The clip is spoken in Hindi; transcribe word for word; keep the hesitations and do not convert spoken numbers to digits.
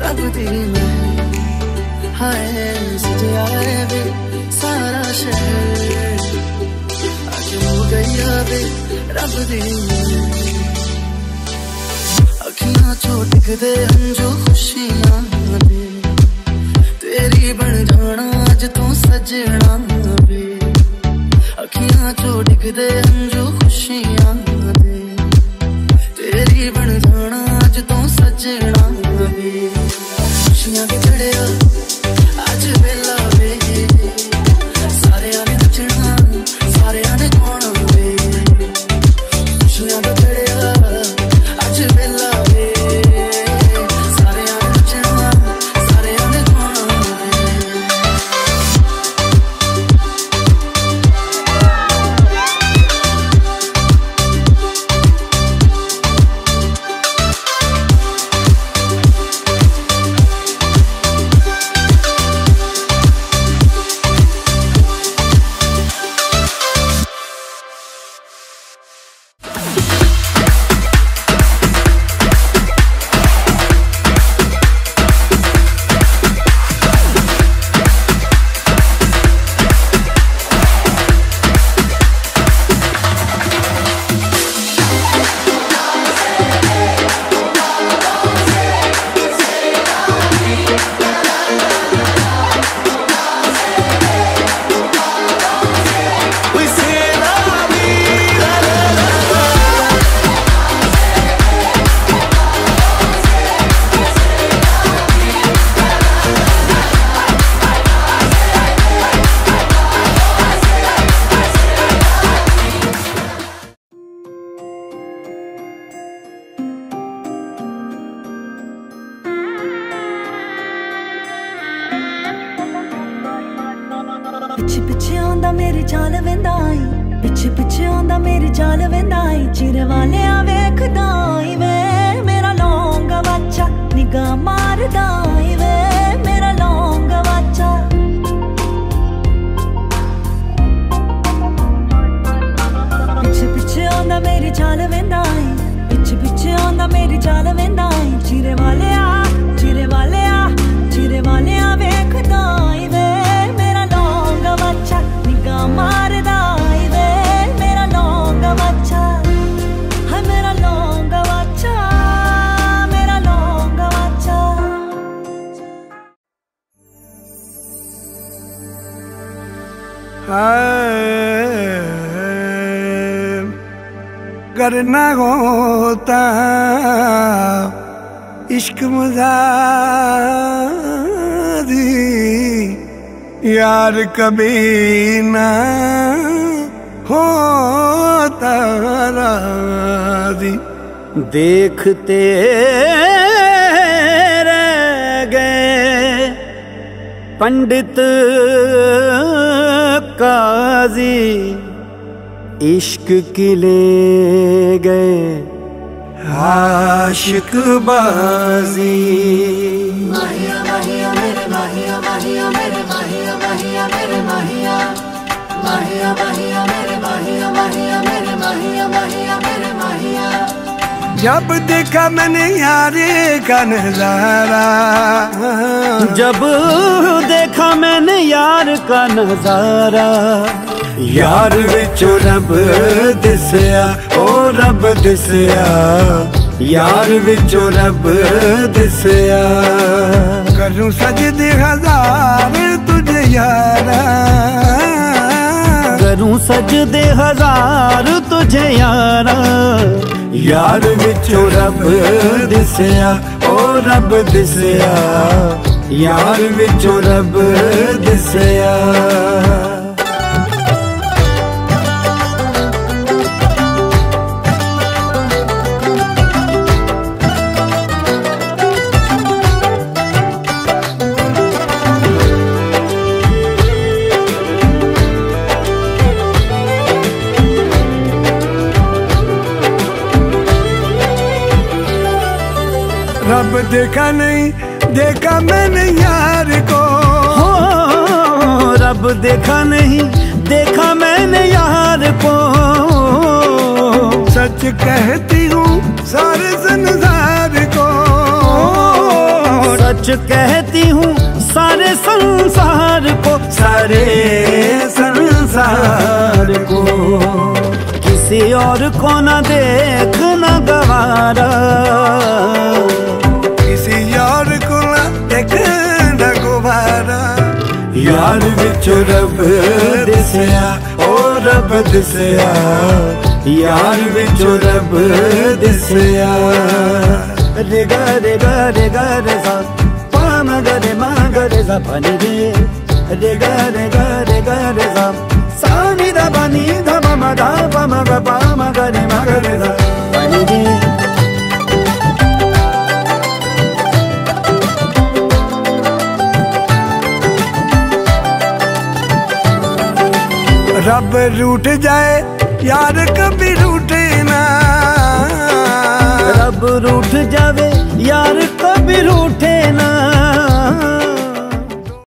लगती मैं हाय सजा वे सारा शहर आज हो गई वे रब दी अखियां चो दिखदे अंजू खुशियां दे तेरी बन जाना अज तू सजना वे अखियां चो दिखदे अंजू खुशियां दे तेरी बन जाना अज तू सजना वे खुशियां के चढ़िया अज वेला वे सारे आने नचना सारे आने गाना वे खुशियां के चढ़िया अज वेला वे सारे आने नचना सारे आने गाना पिछे पिछे आंदा मेरी चाल वेंदा आई पिछे पिछे आंदा मेरी चाल वेंदा आई चिर वाले वेखदा आई वे मेरा लौंगा बच्चा निगाह मारदा आई वे मेरा लौंगा बच्चा पिछे पिछे आंदा मेरी चाल वेंदा आई पिछे पिछे आंदा मेरी चाल वेंदा आई चिर वाले चिर वाले चिर वाले वेखदा आई वे निगाह मारदा आई वे मेरा लौंगा बच्चा है मेरा लौंगा बच्चा मेरा लौंगा बच्चा करना होता इश्क मुजादी यार कभी ना होता राज़ी देखते रह गए पंडित काजी इश्क की ले गए आशिक बाजी माहिया माहिया मेरे माहिया माहिया मेरे माहिया माहिया मेरे माहिया माहिया माहिया मेरे माहिया माहिया मेरे माहिया माहिया मेरे माहिया जब देखा मैंने यारे का नजारा जब देखा मैंने यार का नजारा यार विचों रब दिसया ओ रब दिसया यार विचों रब दिसया करूं सजदे हजार तुझे यारा करूं सजदे हजार तुझे यारा यार विचों रब दिसया ओ रब दिसया यार विचों रब दिसया रब देखा नहीं देखा मैंने यार को हो रब देखा नहीं देखा मैंने यार को सच कहती हूँ सारे संसार को सच कहती हूँ सारे संसार को, सारे संसार को। किसी और को न देखना गवारा, किसी और को न देखना गवारा। यार विचो रब दिसया, ओ रब दिसया, यार विचो रब दिसया। रे गा रे गा रे गा रे सा, पा म ग रे मा ग रे सा पा नि रे। रे गा रे गा रे गा रे सा, सा नि दा पा नि धा प म गा प म ग पा म ग रे मा ग रे सा पा नि रे। रब रूठ जाए यार कभी रूठे ना, रब रूठ जावे यार कभी रूठे ना।